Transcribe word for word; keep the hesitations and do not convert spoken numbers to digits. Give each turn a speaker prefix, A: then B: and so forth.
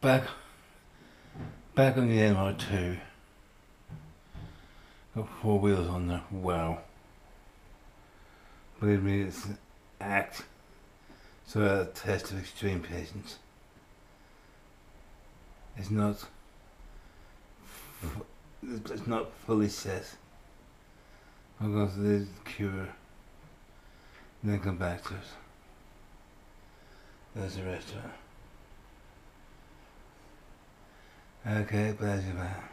A: back back on the M R two. Got four wheels on there. Wow. Believe me, it's an act. So a test of extreme patience. It's not it's not fully set. I'll go to the cure and then come back to it. There's the restaurant. Okay, pleasure, man.